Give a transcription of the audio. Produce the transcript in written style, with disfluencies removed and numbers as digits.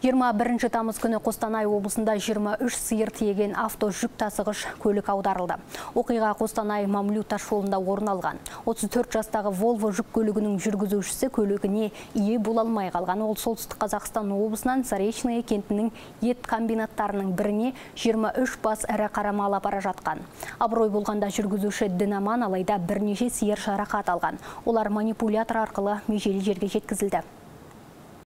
21 тамыз күні Қостанай облысында 23 сиыр тиеген авто жүк тасығыш көлік аударылды. Оқиға Қостанай Мамлют тас жолында орын алған. 34 жастағы Volvo жүк көлігінің жүргізушісі көлігіне ие бола алмай қалған. Ол Солтүстік Қазақстан облысынан Заречное кентінің ет комбинаттарының біріне 23 бас ірі қара мал апара жатқан. Абырой болғанда жүргізуші дінаман, алайда бірнеше сиыр жарақат алған. Олар манипулятор арқылы межелі жерге жеткізілді.